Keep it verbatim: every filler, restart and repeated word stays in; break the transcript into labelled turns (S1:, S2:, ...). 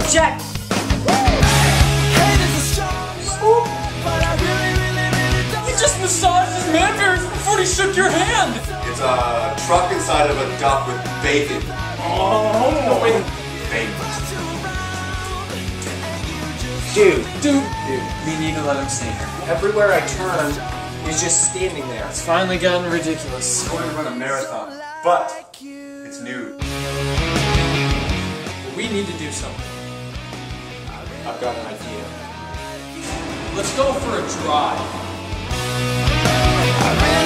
S1: Check!
S2: You just massaged his manbears before he shook your hand!
S3: It's a truck inside of a duck with bacon.
S2: Oh, wait.
S3: Bacon.
S1: Dude,
S2: Dude, dude, we need to let him stay here.
S1: everywhere I turn, he's just standing there.
S2: It's finally gotten ridiculous.
S3: I'm going to run a marathon, but it's nude.
S2: We need to do something.
S1: I've got an idea.
S2: Let's go for a drive.